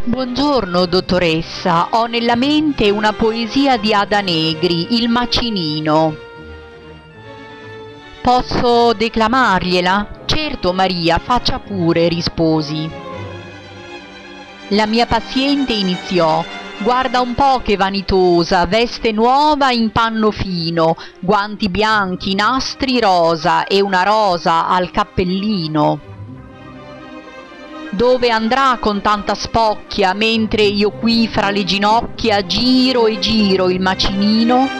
Buongiorno, dottoressa. Ho nella mente una poesia di Ada Negri, Il macinino. Posso declamargliela? Certo, Maria, faccia pure, risposi. La mia paziente iniziò. Guarda un po' che vanitosa, veste nuova in panno fino, guanti bianchi, nastri rosa e una rosa al cappellino. Dove andrà con tanta spocchia, mentre io qui fra le ginocchia giro e giro il macinino?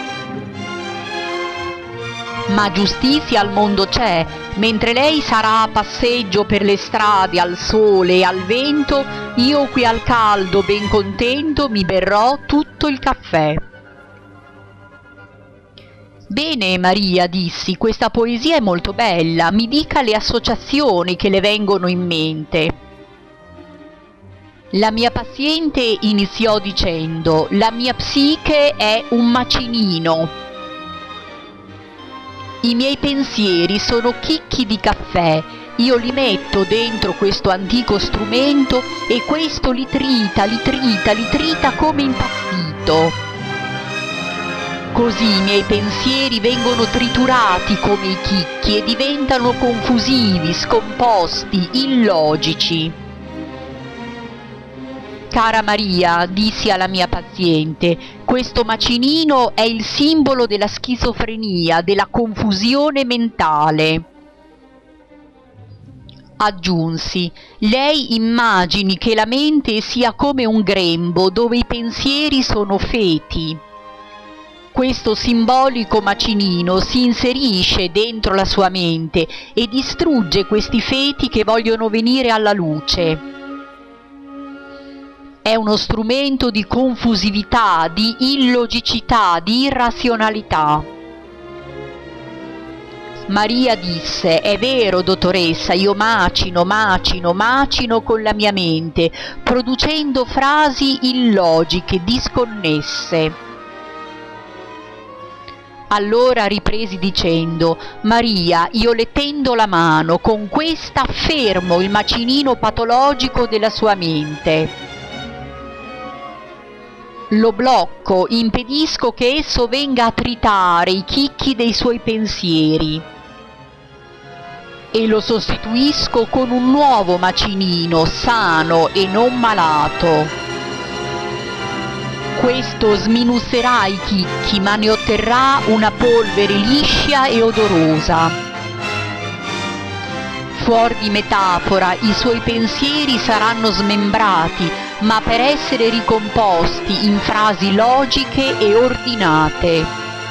Ma giustizia al mondo c'è, mentre lei sarà a passeggio per le strade al sole e al vento, io qui al caldo ben contento mi berrò tutto il caffè. Bene, Maria, dissi, questa poesia è molto bella, mi dica le associazioni che le vengono in mente. La mia paziente iniziò dicendo: la mia psiche è un macinino. I miei pensieri sono chicchi di caffè, io li metto dentro questo antico strumento e questo li trita come impazzito. Così i miei pensieri vengono triturati come i chicchi e diventano confusivi, scomposti, illogici. Cara Maria, dissi alla mia paziente, questo macinino è il simbolo della schizofrenia, della confusione mentale. Aggiunsi, lei immagini che la mente sia come un grembo dove i pensieri sono feti. Questo simbolico macinino si inserisce dentro la sua mente e distrugge questi feti che vogliono venire alla luce. È uno strumento di confusività, di illogicità, di irrazionalità. Maria disse: è vero, dottoressa, io macino con la mia mente, producendo frasi illogiche, disconnesse. Allora ripresi dicendo: Maria, io le tendo la mano, con questa fermo il macinino patologico della sua mente. Lo blocco, impedisco che esso venga a tritare i chicchi dei suoi pensieri e lo sostituisco con un nuovo macinino, sano e non malato. Questo sminuzzelà i chicchi, ma ne otterrà una polvere liscia e odorosa. Fuor di metafora, i suoi pensieri saranno smembrati, ma per essere ricomposti in frasi logiche e ordinate.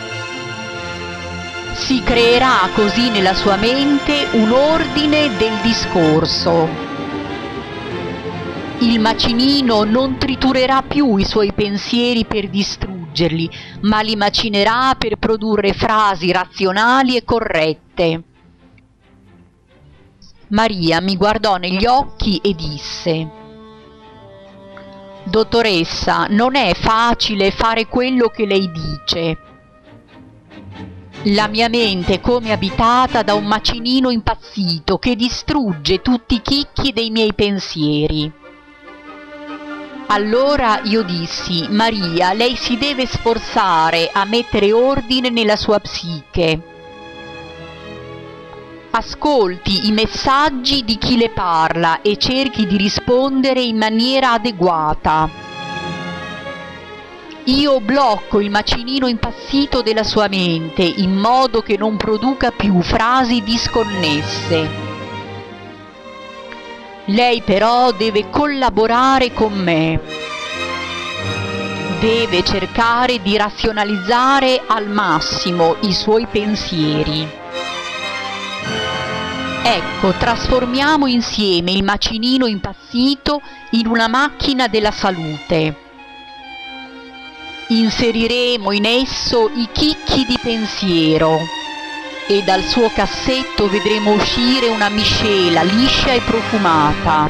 Si creerà così nella sua mente un ordine del discorso. Il macinino non triturerà più i suoi pensieri per distruggerli, ma li macinerà per produrre frasi razionali e corrette. Maria mi guardò negli occhi e disse: dottoressa, non è facile fare quello che lei dice. La mia mente è come abitata da un macinino impazzito che distrugge tutti i chicchi dei miei pensieri. Allora io dissi: Maria, lei si deve sforzare a mettere ordine nella sua psiche. Ascolti i messaggi di chi le parla e cerchi di rispondere in maniera adeguata. Io blocco il macinino impazzito della sua mente in modo che non produca più frasi disconnesse. Lei però deve collaborare con me. Deve cercare di razionalizzare al massimo i suoi pensieri. Ecco, trasformiamo insieme il macinino impazzito in una macchina della salute. Inseriremo in esso i chicchi di pensiero e dal suo cassetto vedremo uscire una miscela liscia e profumata.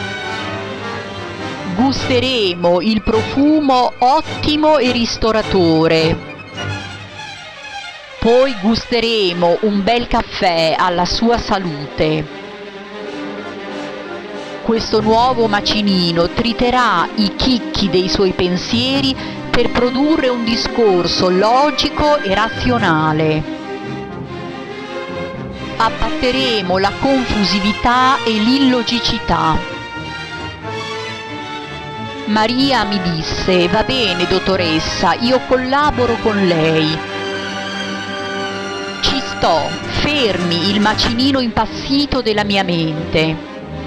Gusteremo il profumo ottimo e ristoratore. Poi gusteremo un bel caffè alla sua salute. questo nuovo macinino triterà i chicchi dei suoi pensieri per produrre un discorso logico e razionale. Abbatteremo la confusività e l'illogicità. Maria mi disse: va bene, dottoressa, io collaboro con lei. Ci sto, fermi il macinino impazzito della mia mente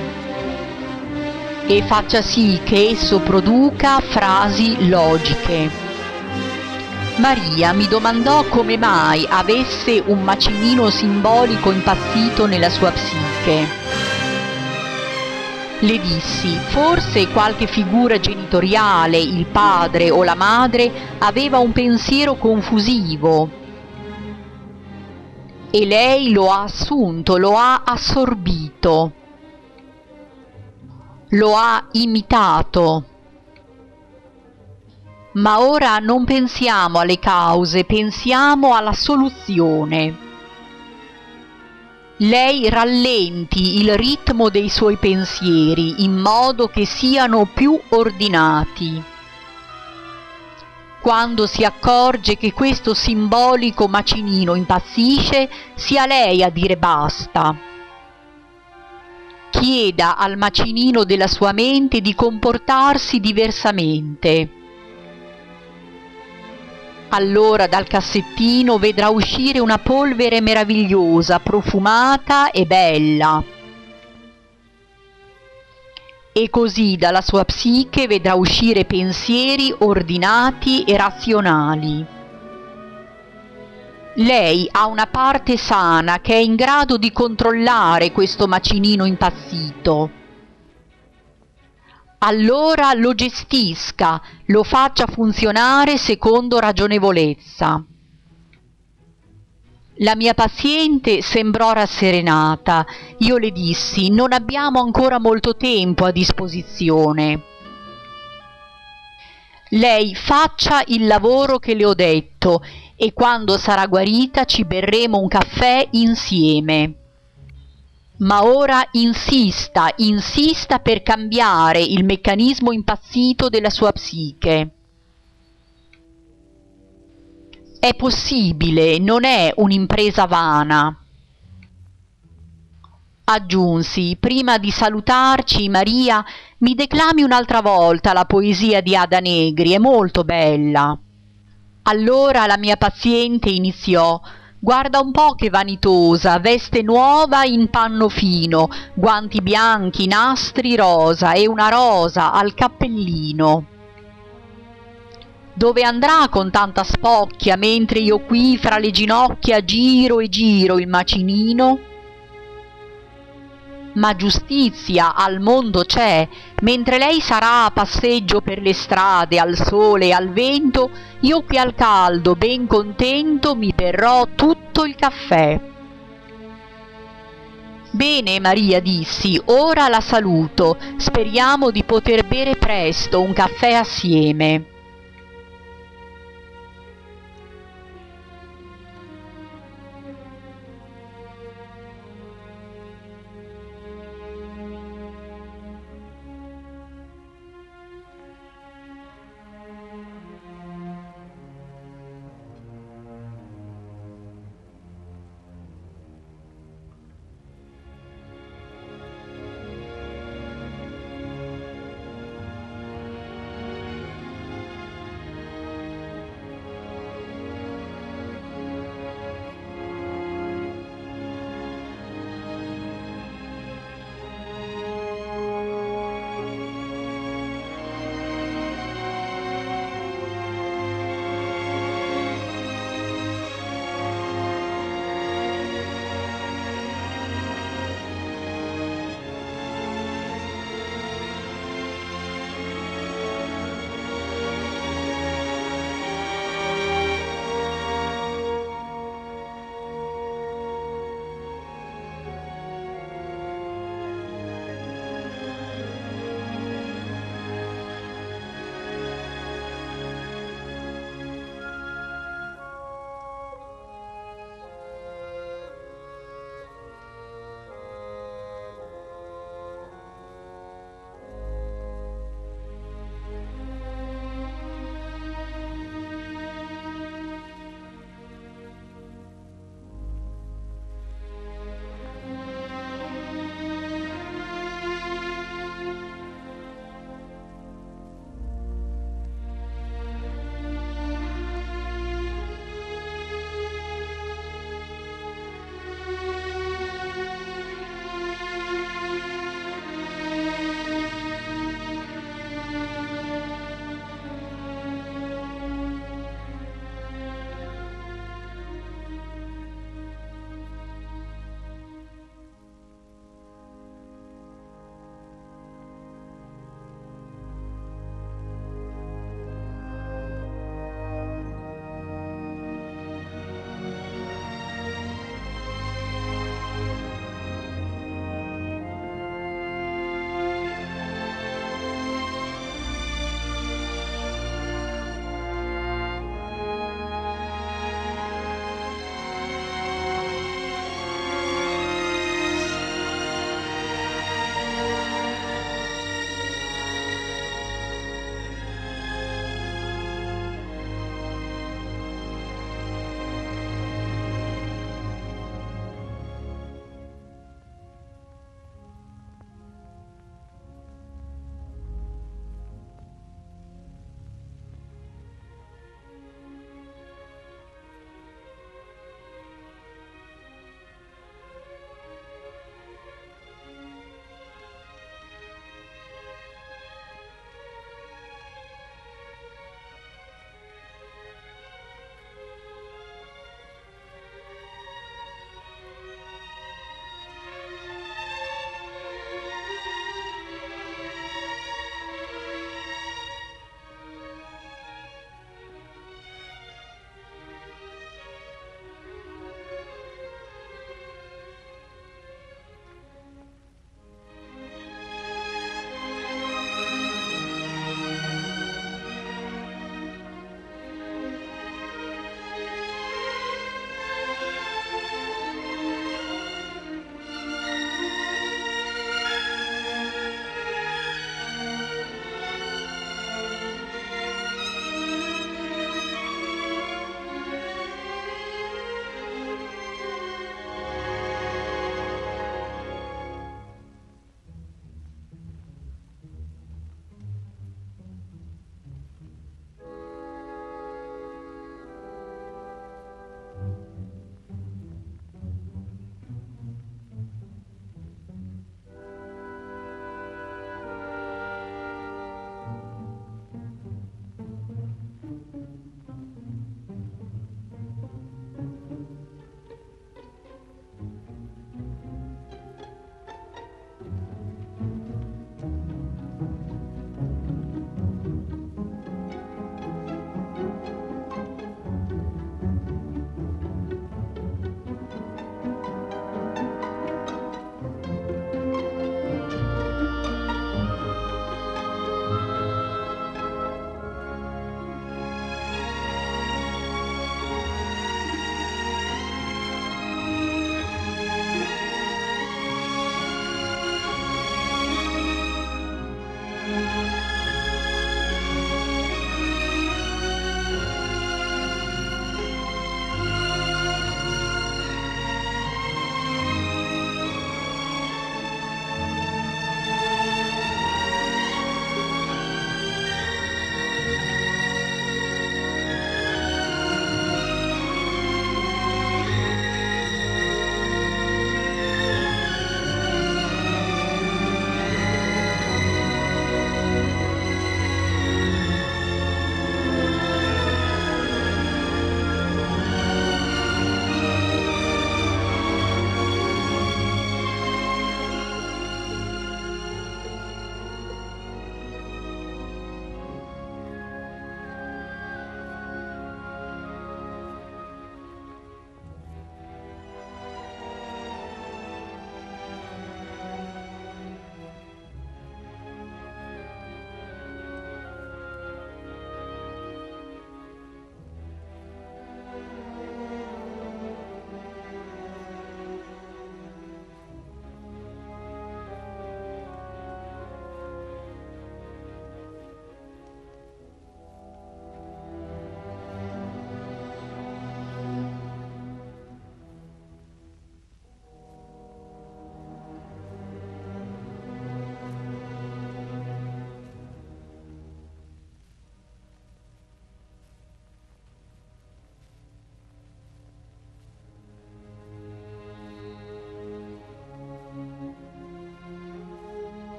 e faccia sì che esso produca frasi logiche. Maria mi domandò come mai avesse un macinino simbolico impazzito nella sua psiche. Le dissi: forse qualche figura genitoriale, il padre o la madre, aveva un pensiero confusivo e lei lo ha assunto, lo ha assorbito, lo ha imitato. Ma ora non pensiamo alle cause, pensiamo alla soluzione. Lei rallenti il ritmo dei suoi pensieri in modo che siano più ordinati. Quando si accorge che questo simbolico macinino impazzisce, sia lei a dire basta. Chieda al macinino della sua mente di comportarsi diversamente. Allora dal cassettino vedrà uscire una polvere meravigliosa, profumata e bella. E così dalla sua psiche vedrà uscire pensieri ordinati e razionali. Lei ha una parte sana che è in grado di controllare questo macinino impazzito. Allora lo gestisca, lo faccia funzionare secondo ragionevolezza. La mia paziente sembrò rasserenata. Io le dissi: non abbiamo ancora molto tempo a disposizione. Lei faccia il lavoro che le ho detto e quando sarà guarita ci berremo un caffè insieme. Ma ora insista per cambiare il meccanismo impazzito della sua psiche. È possibile, non è un'impresa vana. Aggiunsi: prima di salutarci, Maria, mi declami un'altra volta la poesia di Ada Negri, è molto bella. Allora la mia paziente iniziò: guarda un po' che vanitosa, veste nuova in panno fino, guanti bianchi, nastri rosa e una rosa al cappellino. Dove andrà con tanta spocchia, mentre io qui fra le ginocchia giro e giro il macinino? Ma giustizia al mondo c'è, mentre lei sarà a passeggio per le strade, al sole e al vento, io qui al caldo, ben contento, mi berrò tutto il caffè. Bene, Maria, dissi, ora la saluto, speriamo di poter bere presto un caffè assieme.